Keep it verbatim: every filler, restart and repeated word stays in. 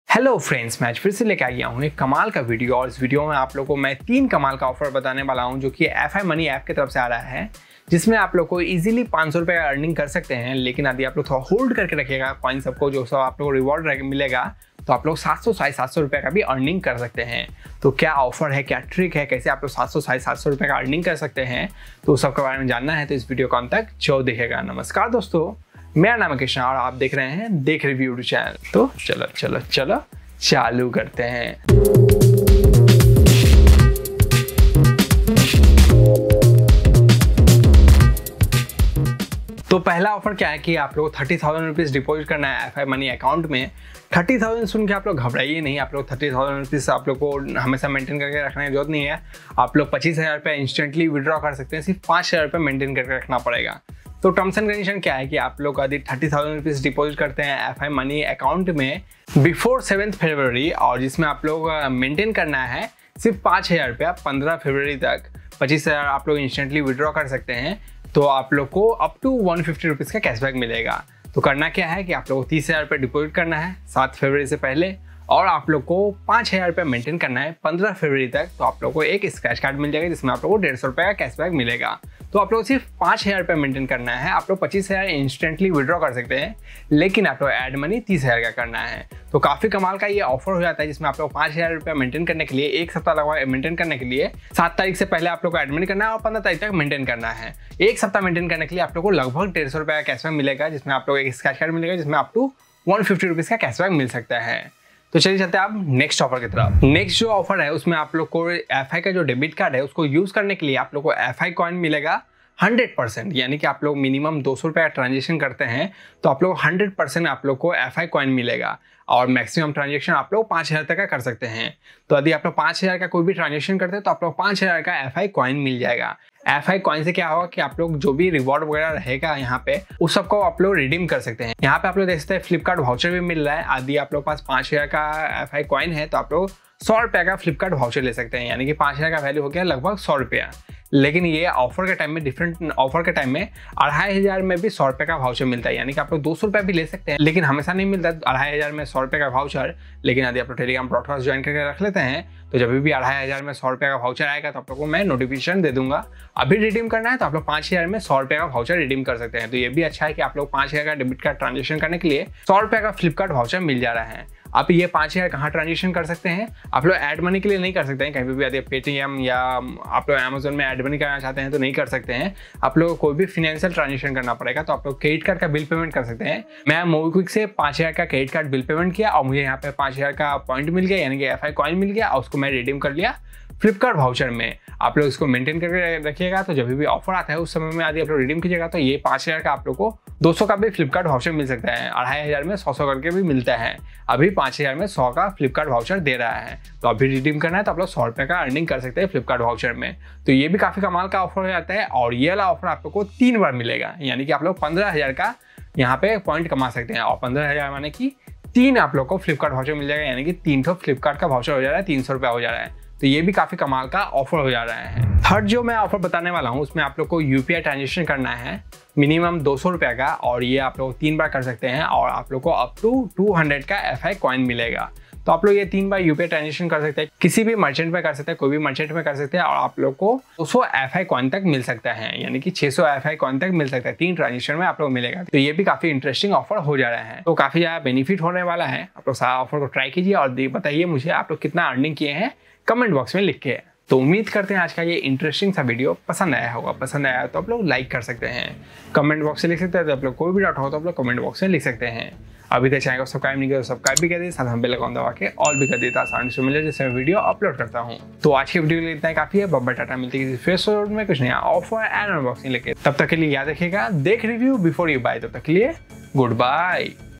Hello friends, मैं आज फिर से लेके आ गया हूँ एक कमाल का वीडियो। और इस वीडियो में आप लोगों को मैं तीन कमाल का ऑफर बताने वाला हूँ जो कि एफ आई मनी ऐप की तरफ से आ रहा है, जिसमें आप लोग को इजीली पाँच सौ रुपये का अर्निंग कर सकते हैं। लेकिन यदि आप लोग थोड़ा होल्ड करके रखिएगा कॉइन सबको, जो सब आप लोग को रिवॉर्ड मिलेगा, तो आप लोग सात सौ साढ़े सात सौ रुपये का भी अर्निंग कर सकते हैं। तो क्या ऑफर है, क्या ट्रिक है, कैसे आप लोग सात सौ साढ़े सात सौ रुपये का अर्निंग कर सकते हैं, तो सबके बारे में जानना है तो इस वीडियो को अंत तक जो देखेगा। नमस्कार दोस्तों, मेरा नाम है कृष्णा और आप देख रहे हैं देख रिव्यू चैनल। तो चलो चलो चलो चालू करते हैं। तो पहला ऑफर क्या है कि आप लोग थर्टी थाउजेंड रुपीज़ डिपॉजिट करना है एफ आई मनी अकाउंट में। थर्टी थाउजेंड सुन के आप लोग घबराइए नहीं, आप लोग थर्टी थाउजेंड रुपीज़ आप लोग को हमेशा मेंटेन करके रखने की जरूरत नहीं है। आप लोग पच्चीस हज़ार रुपये इंस्टेंटली विड्रॉ कर सकते हैं, सिर्फ पाँच हज़ार रुपये मेंटेन करके रखना पड़ेगा। तो टर्म्स एंड कंडीशन क्या है कि आप लोग यदि थर्टी थाउजेंड रुपीज़ डिपॉजिट करते हैं एफ आई मनी अकाउंट में बिफोर सेवन्थ फरवरी, और जिसमें आप लोग मेंटेन करना है सिर्फ पाँच हज़ार रुपया पंद्रह फरवरी तक, पच्चीस हज़ार आप लोग इंस्टेंटली विड्रॉ कर सकते हैं, तो आप लोग को up to one fifty rupees का कैशबैक मिलेगा। तो करना क्या है कि आप लोग को तीस हज़ार रुपये डिपॉजिट करना है सात फरवरी से पहले, और आप लोग को पाँच हज़ार रुपये मेंटेन करना है पंद्रह फरवरी तक। तो आप लोग को एक स्क्रैच कार्ड मिल जाएगा जिसमें आप लोग को डेढ़ सौ रुपये का कैशबैक मिलेगा। तो आप लोग सिर्फ पाँच हज़ार रुपये मेंटेन करना है, आप लोग पच्चीस हज़ार इंस्टेंटली विड्रॉ कर सकते हैं, लेकिन आप लोग ऐड मनी तीस हज़ार का करना है। तो काफ़ी कमाल का ये ऑफर हो जाता है जिसमें आप लोग पाँच हज़ार रुपये मेंटेन करने के लिए एक सप्ताह लगभग मेंटेन करने के लिए सात तारीख से पहले आप लोग को ऐड मनी करना है और पंद्रह तारीख तक मेंटेन करना है। एक सप्ताह मेंटेन करने के लिए आप लोग को लगभग डेढ़ सौ रुपये का कैशबैक मिलेगा, जिसमें आप लोग एक स्क्रैच कार्ड मिलेगा जिसमें आप टू वन फिफ्टी रुपीज़ का कैशबैक मिल सकता है। तो चलिए चलते हैं आप नेक्स्ट ऑफर की तरफ। नेक्स्ट जो ऑफर है उसमें आप लोग को एफ आई का जो डेबिट कार्ड है उसको यूज करने के लिए आप लोग को एफ आई कॉइन मिलेगा हंड्रेड परसेंट, यानी कि आप लोग मिनिमम दो सौ रुपये का ट्रांजेक्शन करते हैं तो आप लोग हंड्रेड परसेंट आप लोग को एफ आई कॉइन मिलेगा, और मैक्सिमम ट्रांजेक्शन आप लोग पाँच हज़ार तक का कर सकते हैं। तो यदि आप लोग पाँच हज़ार का कोई भी ट्रांजेक्शन करते हैं तो आप लोग पाँच हज़ार का एफ आई कॉइन मिल जाएगा। एफ आई कॉइन से क्या होगा कि आप लोग जो भी रिवॉर्ड वगैरह रहेगा यहाँ पे उस सबको आप लोग रिडीम कर सकते हैं। यहाँ पे आप लोग देख सकते हैं फ्लिपकार्ट वाउचर भी मिल रहा है। यदि आप लोग पास पाँच हज़ार का एफ आई कॉइन है तो आप लोग सौ रुपये का फ्लिपकार्ट वाउचर ले सकते हैं, यानी कि पाँच हज़ार का वैल्यू हो गया लगभग सौ रुपया। लेकिन ये ऑफर के टाइम में डिफरेंट ऑफर के टाइम में अढ़ाई हज़ार में भी सौ रुपये का वाउचर मिलता है, यानी कि आप लोग दो सौ रुपये भी ले सकते हैं, लेकिन हमेशा नहीं मिलता अढ़ाई हज़ार में सौ रुपये का वाउचर। लेकिन यदि आप लोग टेलीग्राम ब्रॉडकास्ट ज्वाइन करके रख लेते हैं तो जब भी अढ़ाई हज़ार में सौ रुपये का वाउचर आएगा तो आप लोग को मैं नोटिफिकेशन दे दूंगा। अभी रिडीम करना है तो आप लोग पाँच हज़ार में सौ रुपये का वाउचर रिडीम कर सकते हैं। तो ये भी अच्छा है कि आप लोग पाँच हज़ार का डेबिट कार्ड ट्रांजेक्शन करने के लिए सौ रुपये का फ्लिपकार्ट वाउचर मिल जा रहा है। आप ये पाँच हज़ार कहाँ ट्रांजेक्शन कर सकते हैं, आप लोग ऐड मनी के लिए नहीं कर सकते हैं कहीं भी। यदि पेटीएम या आप लोग अमेजोन में ऐड मनी करना चाहते हैं तो नहीं कर सकते हैं, आप लोग को कोई भी फिनेंशियल ट्रांजेक्शन करना पड़ेगा। तो आप लोग क्रेडिट कार्ड का बिल पेमेंट कर सकते हैं। मैं मोबीक्विक से पाँच हज़ार का क्रेडिट कार्ड बिल पेमेंट किया और मुझे यहाँ पे पाँच हज़ार का पॉइंट मिल गया, यानी कि एफ आई कॉइन मिल गया, और उसको मैं रिडीम कर लिया फ्लिपकार्ट वाउचर में। आप लोग इसको मेंटेन करके रखिएगा, तो जब भी ऑफर आता है उस समय में यदि आप लोग रिडीम कीजिएगा तो ये पाँच हज़ार का आप लोग को दो सौ का भी फ्लिपकार्ट वाउचर मिल सकता है। अढ़ाई हज़ार में सौ सौ करके भी मिलता है। अभी पाँच हज़ार में सौ का फ्लिपकार्ट वाउचर दे रहा है, तो अभी रिडीम करना है तो आप लोग सौ रुपये का अर्निंग कर सकते हैं फ्लिपकार्ट वाउचर में। तो ये भी काफ़ी कमाल का ऑफर हो जाता है, और ये वाला ऑफर आप लोग को तीन बार मिलेगा, यानी कि आप लोग पंद्रह हज़ार का यहाँ पे पॉइंट कमा सकते हैं, और पंद्रह हज़ार माने कि तीन आप लोग को फ्लिपकार्ट वाउचर मिल जाएगा, यानी कि तीन ठो फ्लिपकार्ट का वाउचर हो जा रहा है, तीन सौ रुपया हो जा रहा है। तो ये भी काफ़ी कमाल का ऑफर हो जा रहा है। थर्ड जो मैं ऑफर बताने वाला हूँ उसमें आप लोग को यूपीआई ट्रांजेक्शन करना है मिनिमम दो सौ रुपये का, और ये आप लोग तीन बार कर सकते हैं, और आप लोग को अप टू टू हंड्रेड का एफ आई कॉइन मिलेगा। तो आप लोग ये तीन बार यूपीआई ट्रांजेक्शन कर सकते हैं, किसी भी मर्चेंट में कर सकते हैं, कोई भी मर्चेंट में कर सकते हैं, और आप लोग को दो सौ एफ आई कॉइन तक मिल सकता है, यानी कि छह सौ एफ आई कॉइन तक मिल सकता है। तीन ट्रांजेक्शन में आप लोग मिलेगा। तो ये भी काफी इंटरेस्टिंग ऑफर हो जा रहा है, तो काफी ज्यादा बेनिफिट होने वाला है। आप लोग सारा ऑफर को ट्राई कीजिए और बताइए मुझे आप लोग कितना अर्निंग किए हैं कमेंट बॉक्स में लिख के। तो उम्मीद करते हैं आज का ये इंटरेस्टिंग सा वीडियो पसंद आया होगा। पसंद आया तो आप लोग लाइक कर सकते हैं, कमेंट बॉक्स से लिख सकते हैं। तो आप लोग कोई भी डाउट हो तो आप लोग कमेंट बॉक्स में लिख सकते हैं। अभी तक चैनल को सब्सक्राइब नहीं किया तो सब्सक्राइब भी कर दीजिए, साथ हम बेल आइकन दबा के ऑल भी कर देता आसानी से मिले जैसे मैं वीडियो अपलोड करता हूँ। तो आज की वीडियो के लिए इतना काफी है। बब्बर टाटा, मिलती है किसी फिर में कुछ नया ऑफर एंड अनबॉक्सिंग लेके। तब तक के लिए याद रखिएगा देख रिव्यू बिफोर यू बाय। तब तक के लिए गुड बाय।